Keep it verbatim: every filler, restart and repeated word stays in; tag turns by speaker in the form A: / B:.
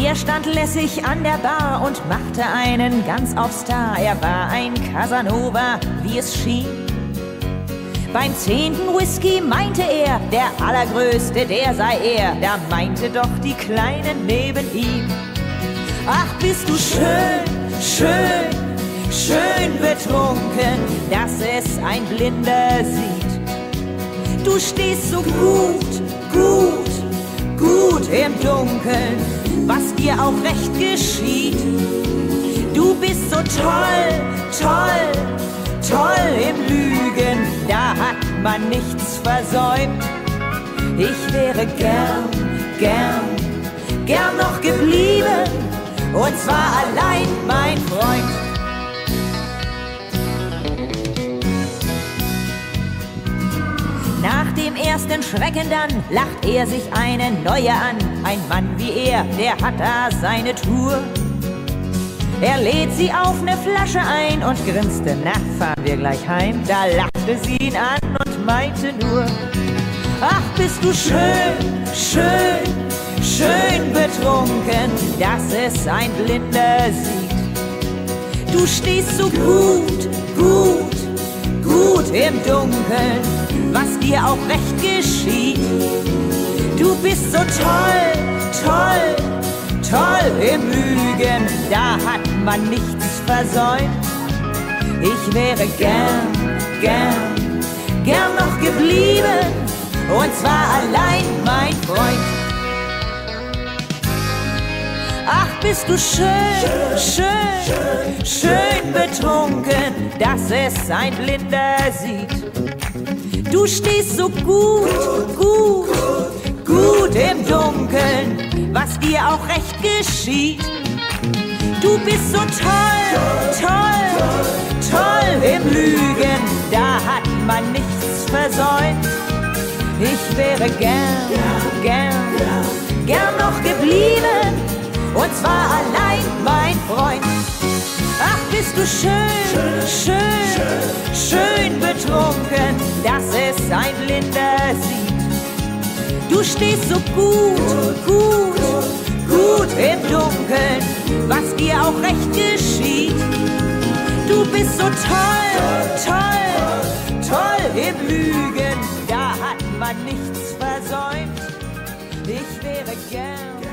A: Er stand lässig an der Bar und machte einen ganz auf Star. Er war ein Casanova, wie es schien. Beim zehnten Whisky meinte er, der Allergrößte, der sei er. Da meinte doch die Kleinen neben ihm: Ach, bist du schön, schön, schön betrunken, dass es ein Blinder sieht. Du stehst so gut, gut, gut im Dunkeln, was dir auch recht geschieht. Du bist so toll, toll, toll im Lügen, da hat man nichts versäumt. Ich wäre gern, gern, gern noch geblieben, und zwar allein, mein Freund. Nach dem ersten Schrecken dann lacht er sich eine neue an. Ein Mann wie er, der hat da seine Tour. Er lädt sie auf ne Flasche ein und grinste: Na, fahren wir gleich heim? Da lachte sie ihn an und meinte nur: Ach, bist du schön, schön, schön betrunken, dass es ein Blinder sieht. Du stehst so gut, gut, gut im Dunkeln, was dir auch recht geschieht. Du bist so toll, toll, toll im Lügen, da hat man nichts versäumt. Ich wäre gern, gern, gern noch geblieben, und zwar allein, mein Freund. Ach, bist du schön, schön, schön betrunken, dass es ein Blinder sieht. Du stehst so gut, gut, gut im Dunkeln, was dir auch recht geschieht. Du bist so toll, toll, toll im Lügen, da hat man nichts versäumt. Ich wäre gern, gern, gern noch geblieben, und zwar allein, mein Freund. Ach, bist du schön, schön, schön betrunken, dass es ein Blinder sieht. Du stehst so gut, gut, gut im Dunkeln, was dir auch recht geschieht. Du bist so toll, toll, toll im Lügen, da hat man nichts versäumt. Ich wäre gern